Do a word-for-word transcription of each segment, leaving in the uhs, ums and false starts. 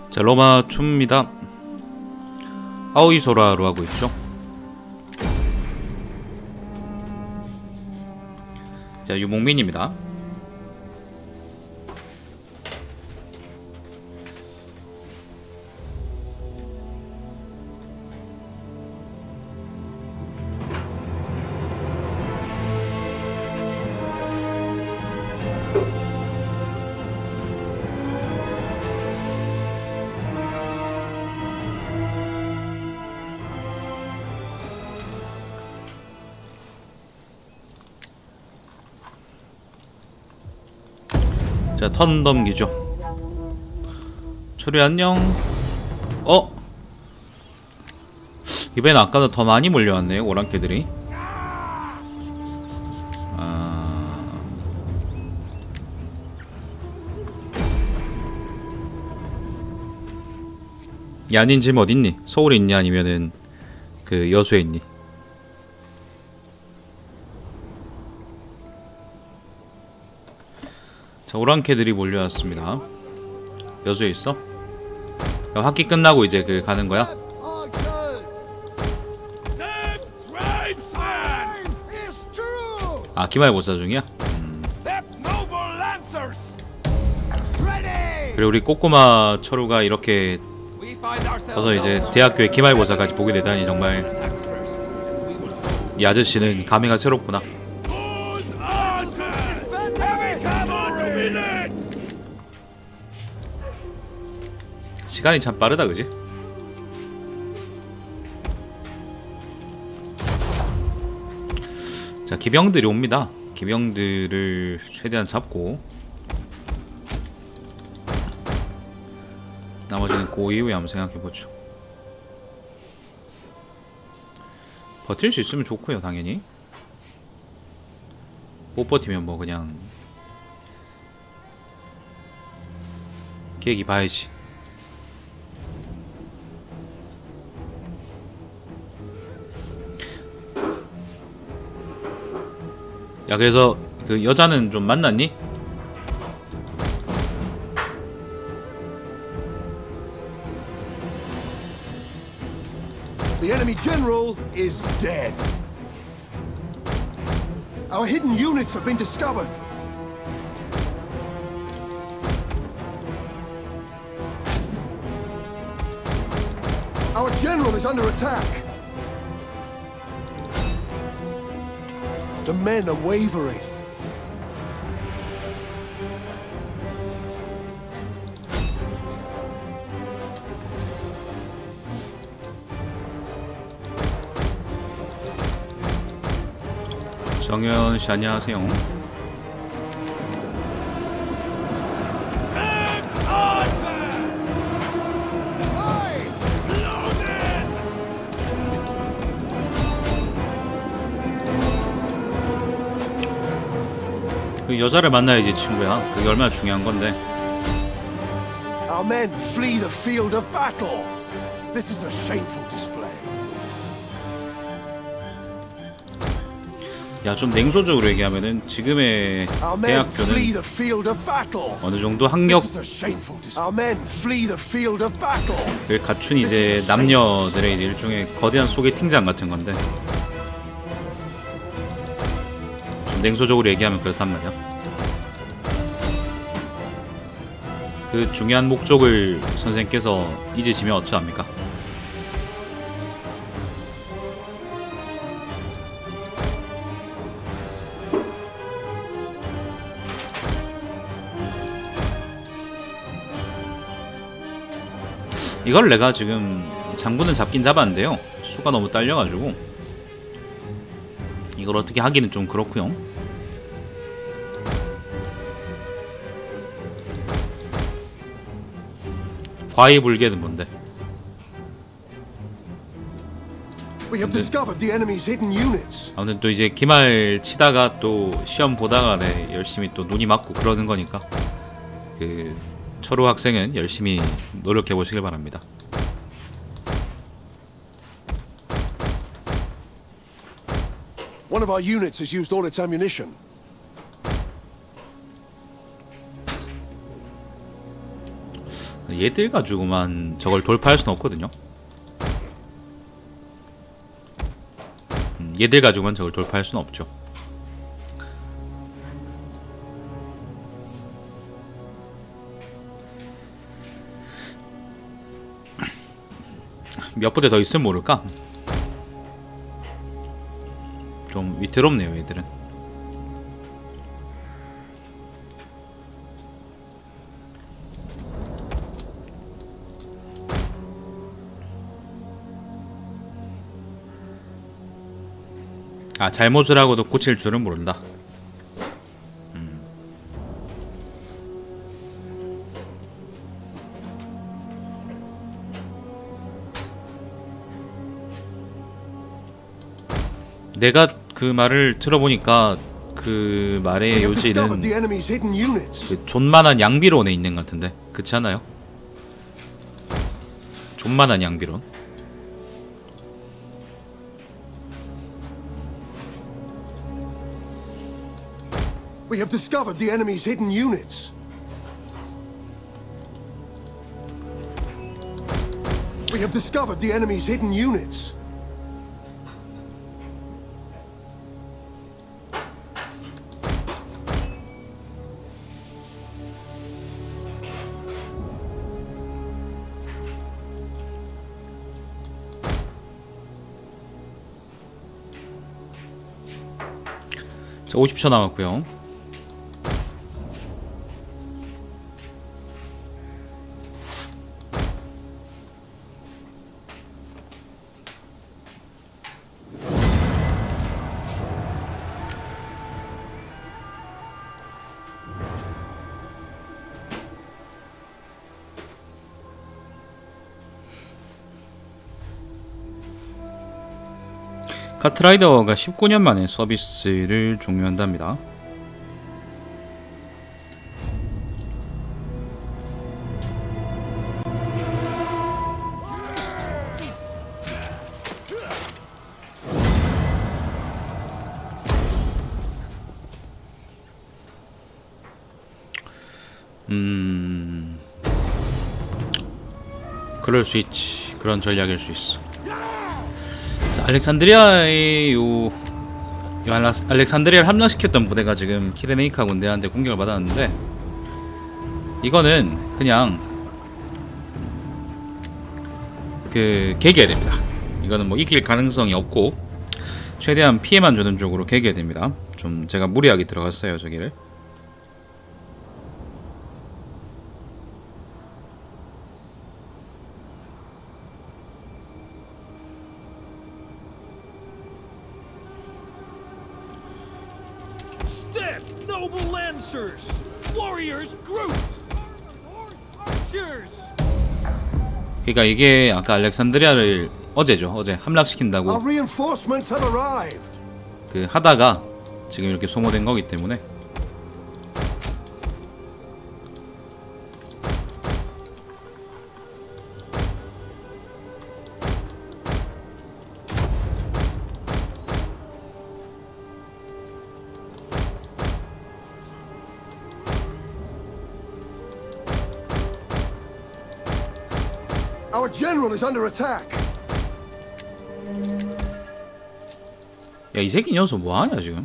자, 로마 춤입니다. 아오이소라로 하고 있죠. 자, 유목민입니다. 자, 턴 넘기죠. 초리 안녕. 어? 이번엔 아까는 더 많이 몰려왔네요, 오랑캐들이. 아... 야닌 지금 어딨니? 서울에 있니? 아니면은 그 여수에 있니? 자, 오랑캐들이 몰려왔습니다. 여수에 있어? 학기 끝나고 이제 그 가는 거야? 아, 기말고사 중이야? 음. 그리고 우리 꼬꼬마 철우가 이렇게 서서 이제 대학교에 기말고사까지 보게 되다니 정말 이 아저씨는 감회가 새롭구나. 시간이 참 빠르다, 그지? 자, 기병들이 옵니다. 기병들을 최대한 잡고 나머지는 그 이후에 한번 생각해보죠. 버틸 수 있으면 좋고요, 당연히. 못 버티면 뭐 그냥 계획이 봐야지. 야, 그래서 그 여자는 좀 만났니? The enemy general is dead. Our hidden units have been discovered. Our general is under attack. The men are wavering. 정현씨 안녕하세요. 그 여자를 만나야지, 친구야. 그게 얼마나 중요한 건데. Our men flee the field of battle. This is a shameful display. 야, 좀 냉소적으로 얘기하면은 지금의 대학교는 어느 정도 학력을 갖춘 이제 남녀들의 이제 일종의 거대한 소개팅장 같은 건데, 좀 냉소적으로 얘기하면 그렇단 말이야. 그 중요한 목적을 선생님께서 잊으시면 어쩌합니까? 이걸 내가 지금 장군은 잡긴 잡았는데요, 수가 너무 딸려가지고 이걸 어떻게 하기는 좀 그렇고요. 과이불개는 뭔데? 아무튼 또 이제 기말 치다가 또 시험 보다가 네, 열심히 또 눈이 맞고 그러는 거니까 그 철우 학생은 열심히 노력해 보시길 바랍니다. One of our units has used all its ammunition. 얘들 가지고만 저걸 돌파할 수는 없거든요. 음, 얘들 가지고만 저걸 돌파할 수는 없죠. 몇 부대 더 있으면 모를까? 좀 위태롭네요 얘들은. 아, 잘못을 하고도 고칠 줄은 모른다. 음. 내가 그 말을 들어보니까 그 말의 요지는 그 존만한 양비론에 있는 것 같은데, 그렇지 않아요? 존만한 양비론. We have discovered the enemy's hidden units. We have discovered the enemy's hidden units. 자, 오십 초 남았고요. 카트라이더가 십구 년 만에 서비스를 종료한답니다. 음... 그럴 수 있지. 그런 전략일 수 있어. 알렉산드리아의 요, 요 알렉산드리아를 함락시켰던 부대가 지금 키레네이카 군대한테 공격을 받았는데, 이거는 그냥 그 개개해야 됩니다. 이거는 뭐 이길 가능성이 없고 최대한 피해만 주는 쪽으로 개개해야 됩니다. 좀 제가 무리하게 들어갔어요 저기를. 그러니까 이게 아까 알렉산드리아를 어제죠. 어제 함락시킨다고 그 하다가 지금 이렇게 소모된 거기 때문에. Our general is under attack. 야, 이 새끼 녀석 뭐 하냐 지금?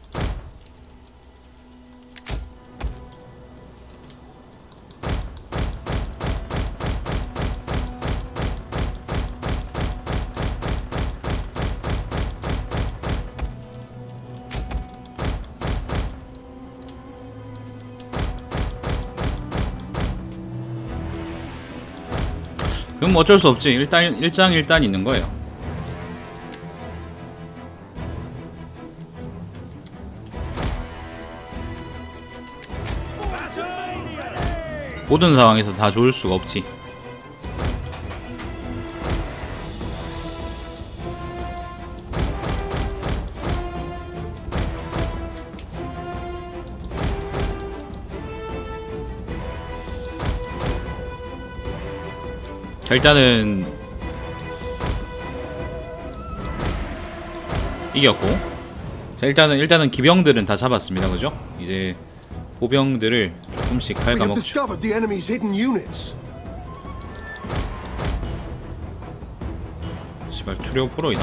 그럼 어쩔 수 없지. 일단 일장일단 있는 거예요. 모든 상황에서 다 좋을 수가 없지. 자, 일단은 이겼고, 자 일단은 일단은 기병들은 다 잡았습니다. 그죠? 이제 보병들을 조금씩 갉아먹죠. 씨발 투리오 프로이다.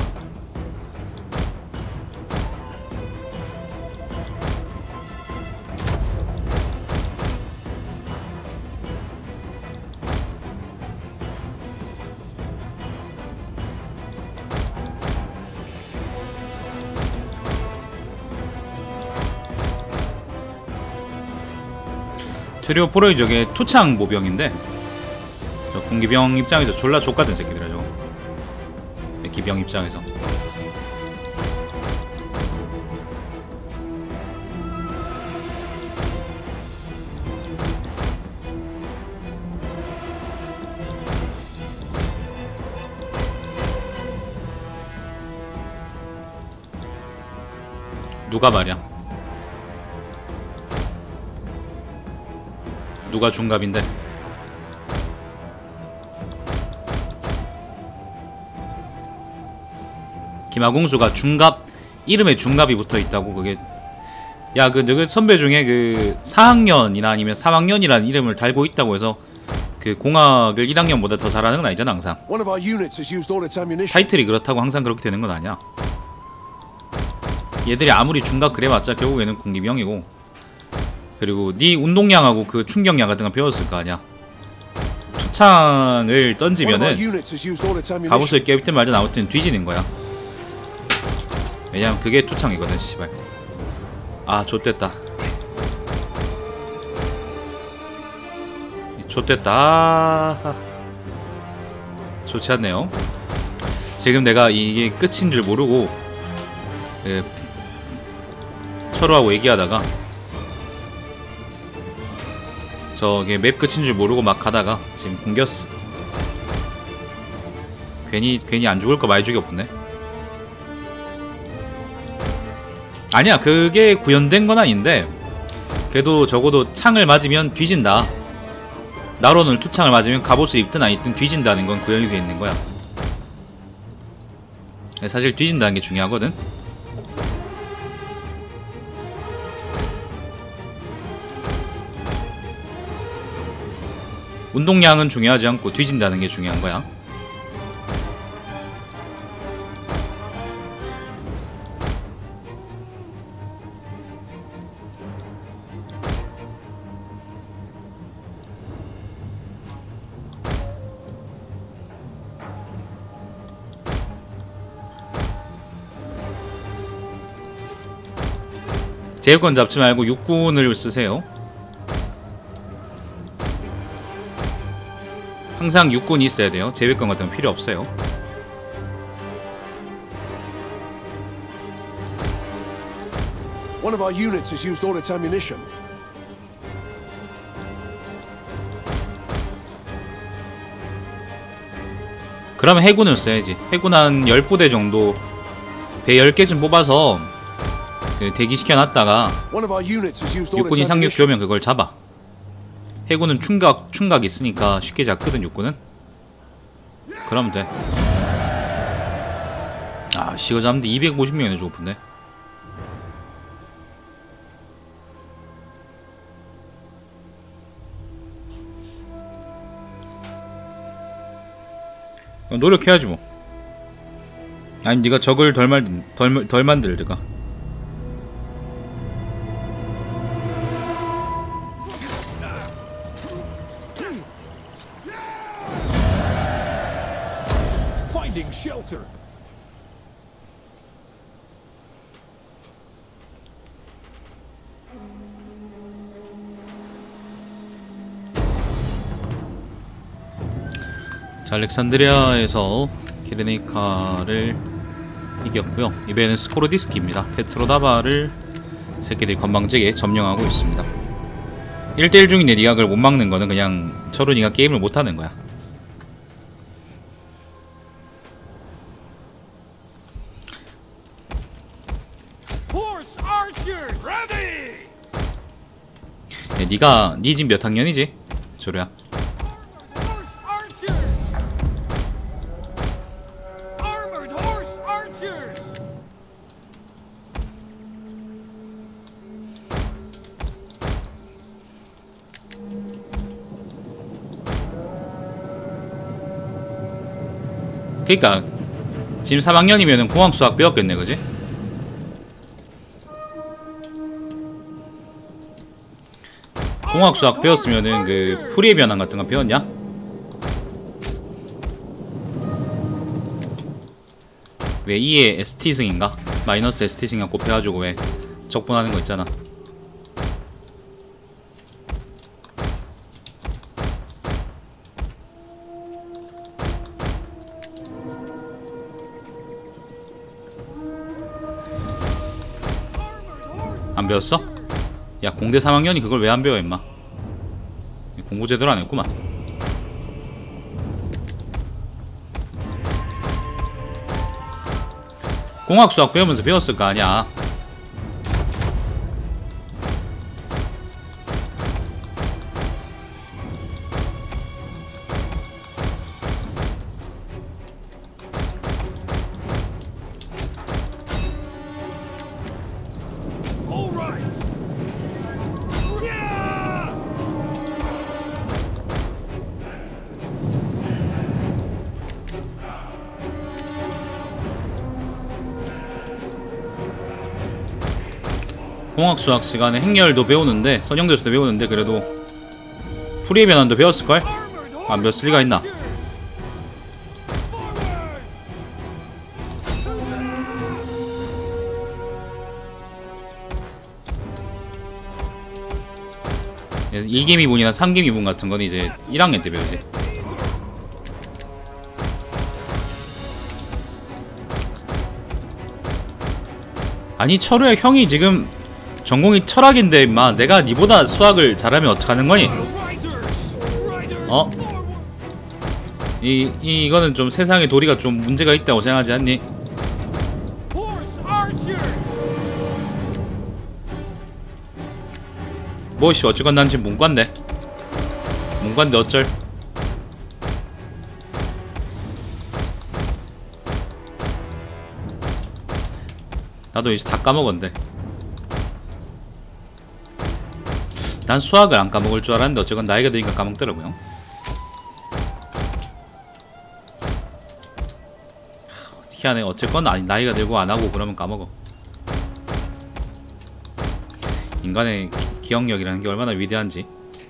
트리오 프로이 저게 투창 모병인데 저 공기병 입장에서 졸라 족같은 새끼들이야 저거. 기병 입장에서 누가 말이야? 누가 중갑인데? 김하공수가 중갑 이름에 중갑이 붙어있다고. 그게 야 그 그 선배 중에 그 사 학년이나 아니면 삼 학년이라는 이름을 달고 있다고 해서 그 공학을 일 학년보다 더 잘하는 건 아니잖아 항상. 타이틀이 그렇다고 항상 그렇게 되는 건 아니야. 얘들이 아무리 중갑 그래봤자 결국에는 군기병이고, 그리고 네 운동량하고 그 충격량 같은 거 배웠을 거 아니야. 투창을 던지면은 갑옷을 깨비든 말든 아무튼 뒤지는 거야. 왜냐면 그게 투창이거든 씨발. 아 좆됐다. 좆됐다. 아, 좋지 않네요. 지금 내가 이게 끝인 줄 모르고 예, 철호하고 얘기하다가 저게 맵 끝인 줄 모르고 막 가다가 지금 굶겼어. 괜히 괜히 안 죽을 거 많이 죽여보네. 아니야 그게 구현된 건 아닌데 그래도 적어도 창을 맞으면 뒤진다. 나로는 투창을 맞으면 갑옷을 입든 안 입든 뒤진다는 건 구현이 돼 있는 거야. 사실 뒤진다는 게 중요하거든. 운동량은 중요하지 않고 뒤진다는 게 중요한 거야. 제일권 잡지 말고 육군을 쓰세요. 항상 육군이 있어야 돼요. 제외권 같은 건 필요 없어요. One of our units has used all its ammunition. 그러면 해군을 써야지. 해군 한 열 부대 정도 배 열 개쯤 뽑아서 그 대기시켜놨다가 육군이 상륙 기오면 그걸 잡아. 해군은 충각, 충각이 있으니까 쉽게 잡거든 육군은. 그러면 돼. 아 씨 이거 잡는데 이백오십 명이나 죽었네. 노력해야지 뭐. 아니 네가 적을 덜, 만, 덜, 덜 만들든가. Shelter. 자, 알렉산드리아에서 키르네이카를 이겼고요. 이번에는 스코르디스키입니다. 페트로다바를 새끼들이 건방지게 점령하고 있습니다. 일 대 일 중인데 니가 그걸 못 막는 거는 그냥 철훈이가 게임을 못하는 거야. 야, 니가 니 지금 몇 학년이지? 조류야. 그니까 지금 삼 학년이면은 공학 수학 배웠겠네, 그지? 공학 수학 배웠으면은 그 풀이의 변환 같은 거 배웠냐? 왜 이의 에스티승인가? 마이너스 에스티승이랑 곱해가지고 왜 적분하는 거 있잖아. 안 배웠어? 야, 공대 삼 학년이 그걸 왜 안 배워 임마. 공부 제대로 안 했구만. 공학 수학 배우면서 배웠을 거 아니야. 공학 수학 시간에 행렬도 배우는데, 선형대수도 배우는데, 그래도 풀이의 변환도 배웠을걸? 안 배웠을 리가 있나? 이 개 미분이나 삼 개 미분 같은 건 이제 일 학년 때 배우지. 아니, 철우야, 형이 지금 전공이 철학인데 임마, 내가 니보다 수학을 잘하면 어떡하는 거니? 어? 이, 이 이거는 좀 세상의 도리가 좀 문제가 있다고 생각하지 않니? 뭐씨, 어쨌건 난 지금 문과인데 문과인데 어쩔. 나도 이제 다 까먹었는데. 난 수학을 안 까먹을 줄 알았는데 어쨌건 나이가 드니까 까먹더라고요. 희한해. 어쨌건 아니, 나이가 들고 안 하고 그러면 까먹어. 인간의 기, 기억력이라는 게 얼마나 위대한지.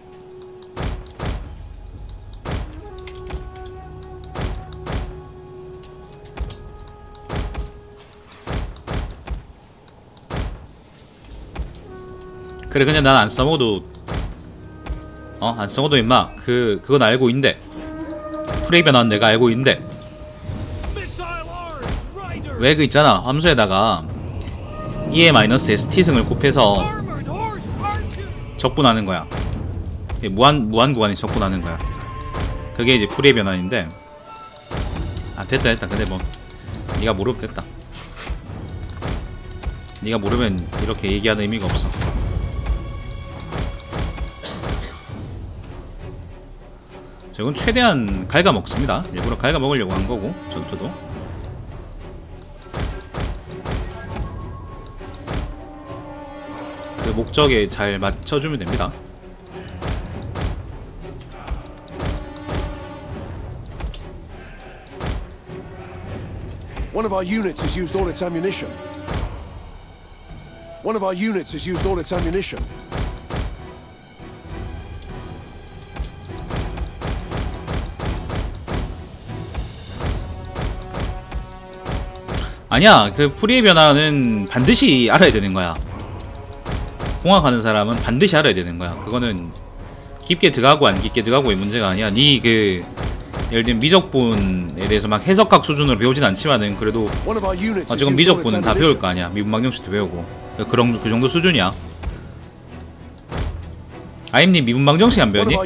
그래, 그냥 난 안 써먹어도 어? 안 써먹어도 임마 그 그건 알고 있는데, 프레이 변환 내가 알고 있는데 왜 그 있잖아, 함수에다가 이의 마이너스 에스티승을 곱해서 적분하는 거야. 무한 무한 구간에 적분하는 거야. 그게 이제 프레이 변환인데. 아, 됐다 됐다. 근데 뭐 네가 모르면 됐다. 네가 모르면 이렇게 얘기하는 의미가 없어. 저건 최대한 갉아먹습니다. 일부러 갉아먹으려고 한 거고, 전투도. 그 목적에 잘 맞춰주면 됩니다. One of our units has used all its ammunition. One of our units has used all its ammunition. 아니야, 그 프리의 변화는 반드시 알아야 되는 거야. 공학하는 사람은 반드시 알아야 되는 거야. 그거는 깊게 들어가고 안 깊게 들어가고의 문제가 아니야. 니 그 예를 들면 미적분에 대해서 막 해석학 수준으로 배우진 않지만은 그래도 어쨌건 미적분은 다 배울 거 아니야. 미분방정식도 배우고 그런 그 정도 수준이야. 아임님 미분방정식 안 배웠니?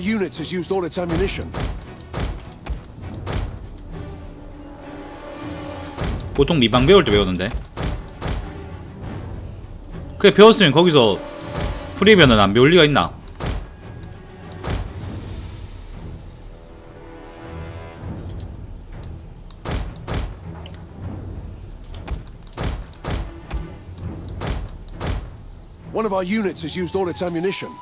보통 미방 배울 때 배우는데. 그래, 배웠으면 거기서 프리의 변화는 안 배울 리가 있나? One of our units has used all its ammunition.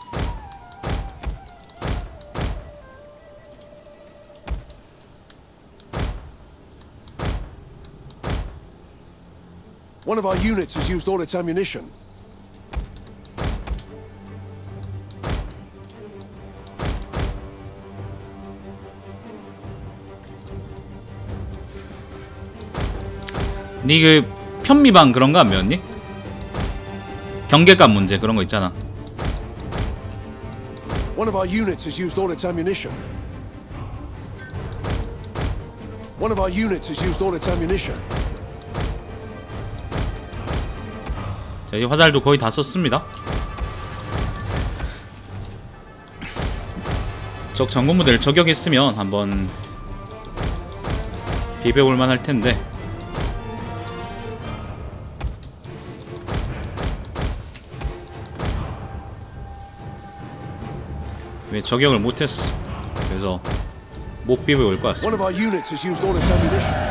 One of our units has used all its ammunition. 니 그 편미방 그런 거 안 배웠니? 경계감 문제 그런 거 있잖아. One of our units has used all its ammunition. One of our units has used all its ammunition. 자, 이 화살도 거의 다 썼습니다. 적 장군부대를 저격했으면 한번 비벼볼만 할 텐데. 왜 저격을 못했어? 그래서 못 비벼올 것 같습니다. One of our units has used all its ammunition.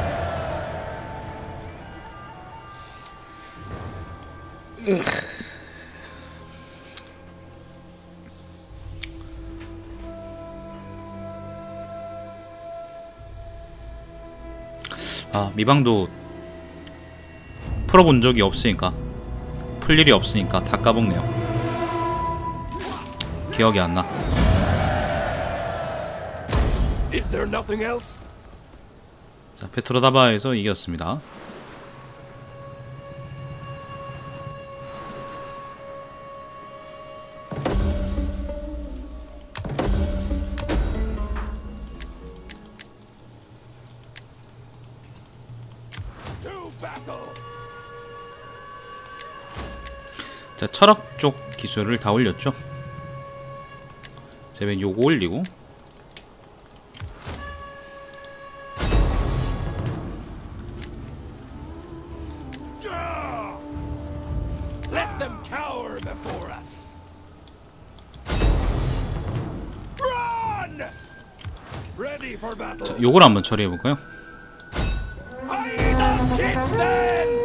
아, 미방도 풀어본 적이 없으니까, 풀 일이 없으니까 다 까먹네요. 기억이 안 나. Is there nothing else? 자, 페트로다바에서 이겼습니다. 자, 철학 쪽 기술을 다 올렸죠. 제가 요거 올리고 Let them cower before us. Run! Ready for battle. 자, 요걸 한번 처리해 볼까요? Hide the kids then!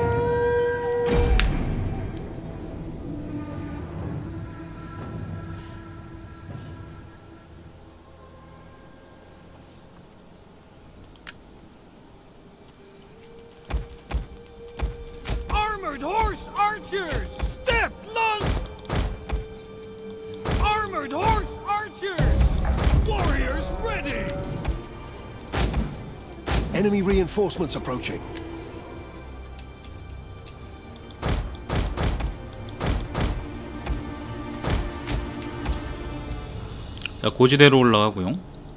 Horse archers! Step, lance! Armored horse archers! Warriors ready! Enemy reinforcements approaching. 자, 고지대로 올라가고요.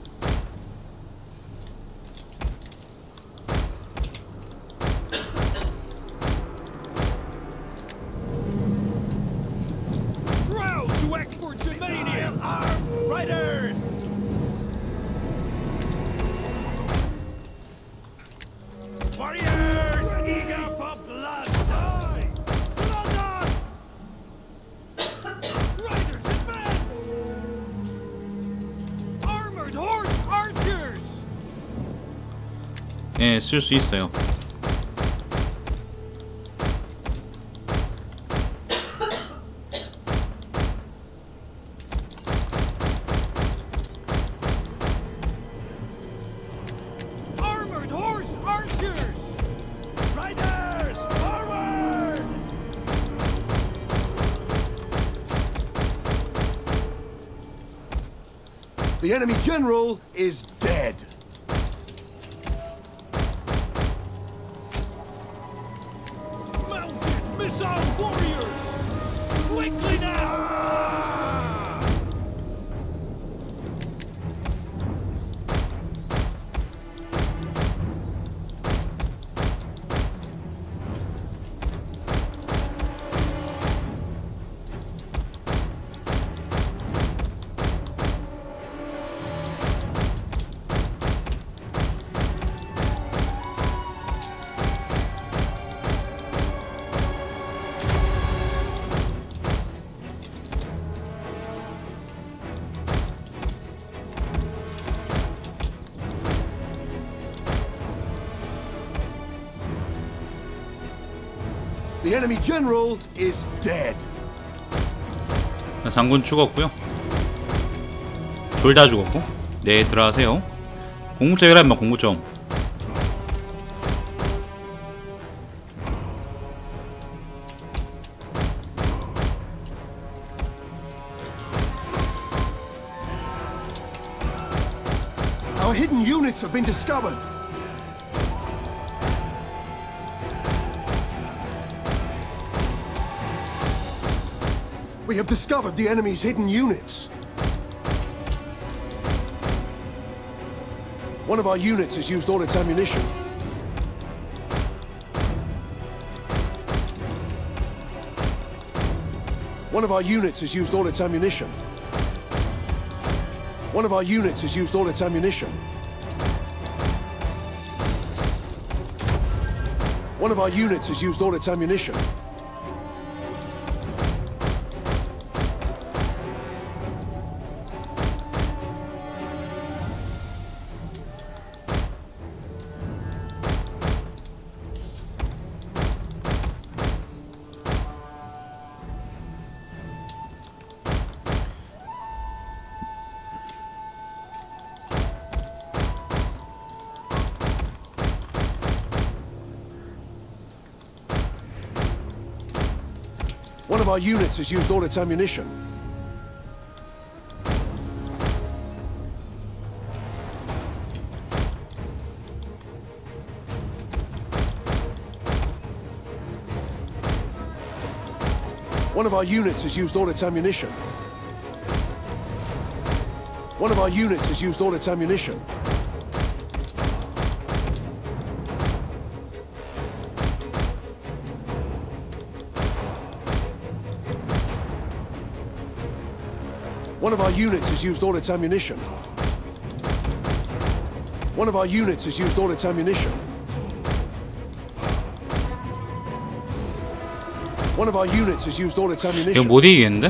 예, 쓸 수 있어요. Armored horse archers! Riders, forward! The enemy general is dead. Missile warriors! Quickly now! The enemy general is dead. 자, 장군 죽었고요. 둘 다 죽었고. 네, 들어가세요. 공구점이라 인마 공구점. Our hidden units have been discovered. We have discovered the enemy's hidden units. One of our units has used all its ammunition. One of our units has used all its ammunition. One of our units has used all its ammunition. One of our units has used all its ammunition. One of our units has used all its ammunition. One of our units has used all its ammunition. One of our units has used all its ammunition. One of our units has used all its ammunition. One of our units has used all its ammunition. One of our units has used all its 이거 ammunition. 못 이기겠는데?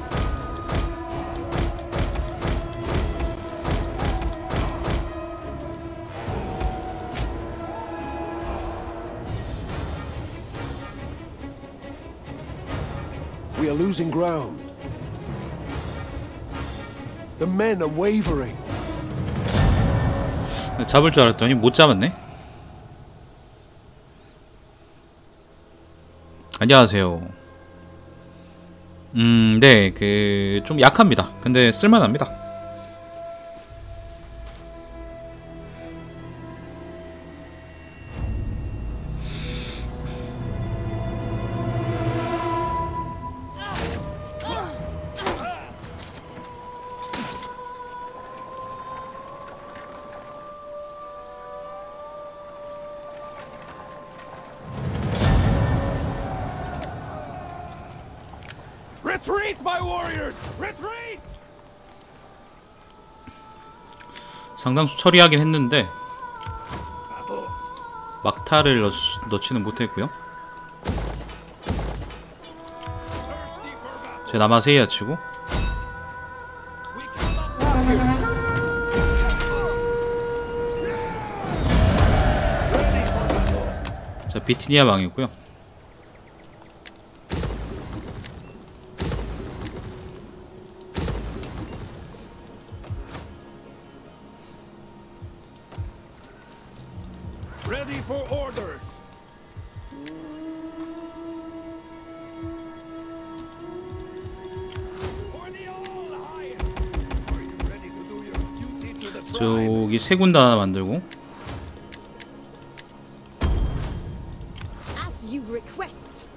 We are losing ground. The men are wavering. 잡을 줄 알았더니 못 잡았네. 안녕하세요. 음, 네, 그 좀 약합니다. 근데 쓸만합니다. Retreat, my warriors! Retreat! 상당수 처리하긴 했는데 막타를 넣, 넣지는 못했고요. 제 남아세이아 치고 자 비티니아 망했고요. Ready for orders! For the all-highest! Are you ready to do your duty to the tribe? 저기 세 군데 하나 만들고 As you request.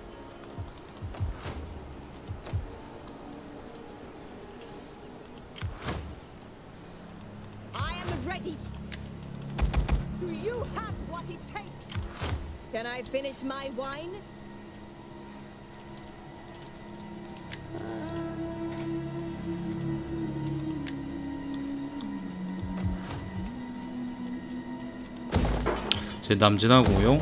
I am ready. Do you have what it takes? Can I finish my wine? 제 남진하고요.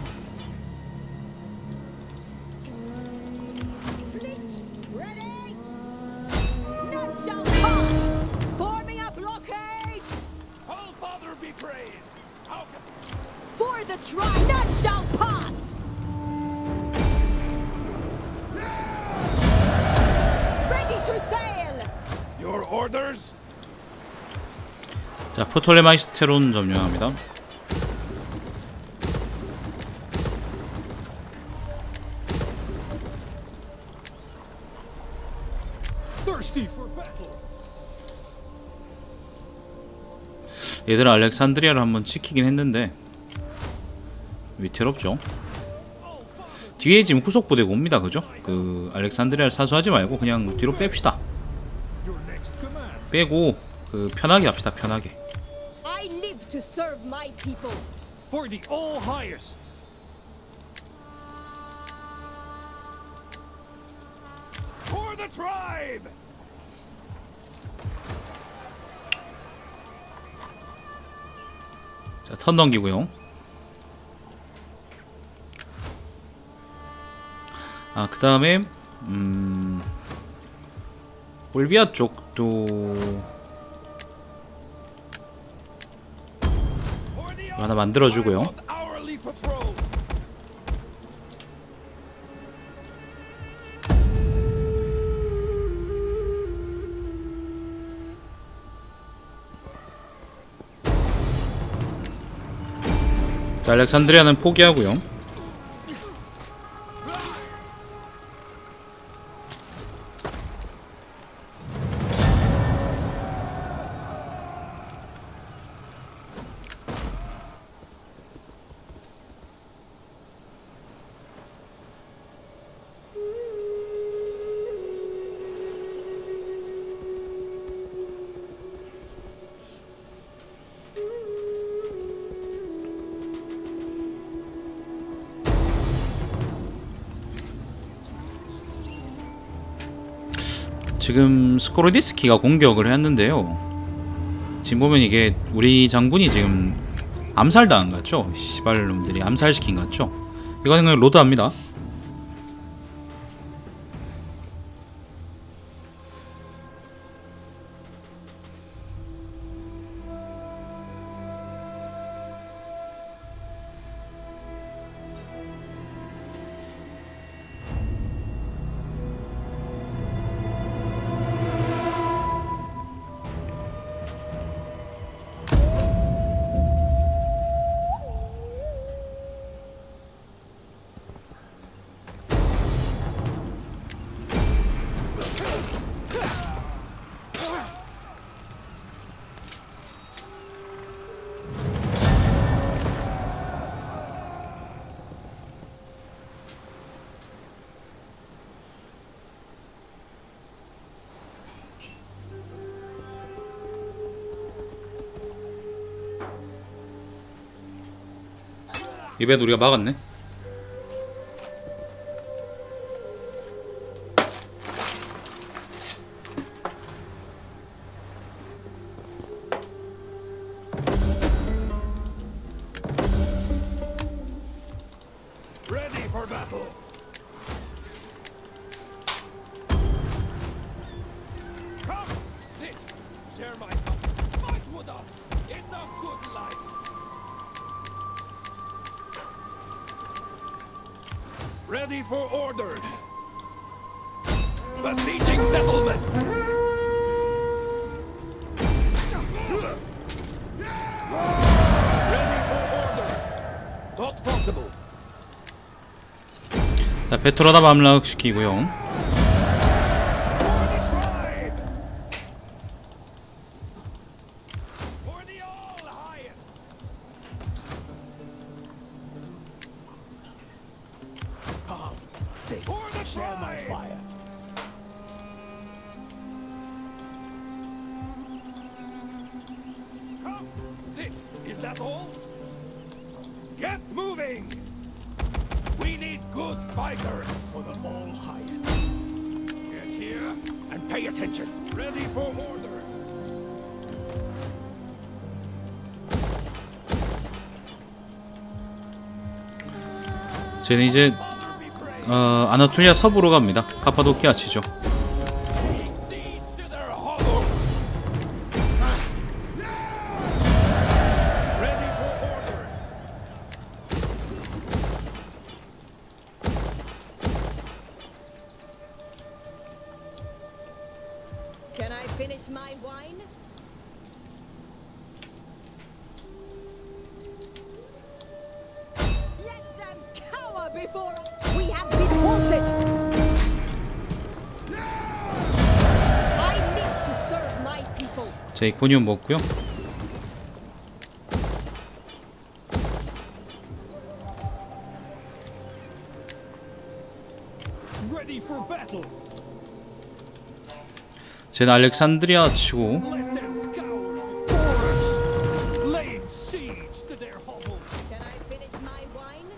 Fleet, ready? None shall pass. Forming a blockade. All Father be praised! How can... For the tribe, none shall pass. Ready to sail. Your orders? 자 프토레마이스테론 점령합니다. Thirsty for battle! 얘들은 알렉산드리아를 한번 지키긴 했는데 위태롭죠. 뒤에 지금 후속 부대가 옵니다. 그죠? 그 알렉산드리아를 사수하지 말고 그냥 뒤로 뺍시다. Your next command. 빼고 그 편하게 합시다. 편하게. I live to serve my people. For the all highest. For the tribe. 자, 턴 넘기고요. 아, 그 다음에 음... 볼비아 쪽도 For the 하나 만들어주고요. of hourly patrols. 자, 알렉산드리아는 포기하고요. 지금 스코르디스키가 공격을 했는데요. 지금 보면 이게 우리 장군이 지금 암살당한 것 같죠? 시발놈들이 암살시킨 것 같죠? 이거는 그냥 로드합니다. 이번에도 우리가 막았네. Ready for battle. Come, sit, share my cup, fight with us. It's a good life. Ready for orders. Besieging settlement. Ready for orders. Not possible. 자, 베토라다 함락시키고요. For the tribe. For the all highest. Come, sit, for the share my fire. Come, sit. Is that all? Get moving. We need good fighters. For the all highest. Get here and pay attention. Ready for orders. 쟤는 이제 어, 아나톨리아 서부로 갑니다. 카파도키아 치죠. Take siege to their hovels. Ready for orders. Can I finish my wine? Let them cower before we have been wanted. I live to serve my people. 자, 이코니움 먹고요. 쟤는 알렉산드리아 치고 Let them cower. Horus, laying siege to their hovels. Can I finish my wine?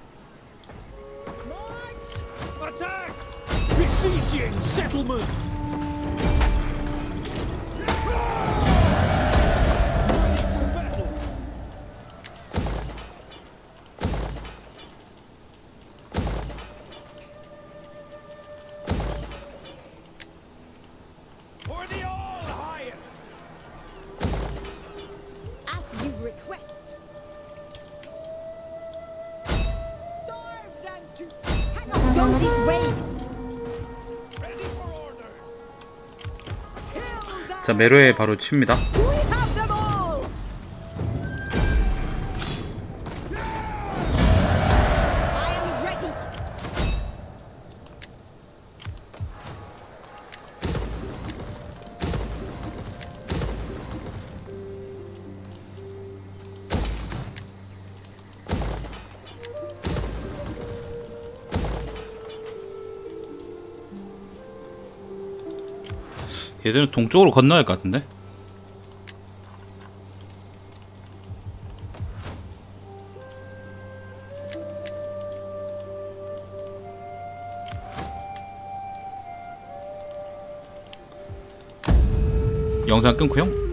March! Attack! Besieging settlement. Ready for battle. For the all highest. As you request. Starve them to cannot go this way. Ready for orders. Kill them. 자 메로에 바로 칩니다. We have them all. I am ready. 얘들은 동쪽으로 건너야 할 것 같은데? 영상 끊고요.